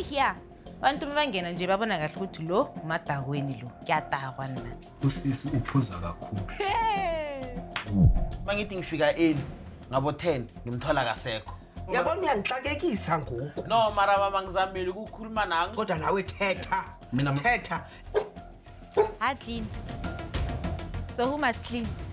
here. Bantu bangena nje babona kahle ukuthi lo umadakweni lo. Kuyadakwa nina. Usisi uphuza kakhulu. Mangithi ngifika eni ngabo 10 ngimthola kasekho. Yabona uyangixakekisa ngoku. No mara mama ngizamile ukukhuluma nangu. Kodwa nawe thetha. Mina Thetha. Clean. So who must clean?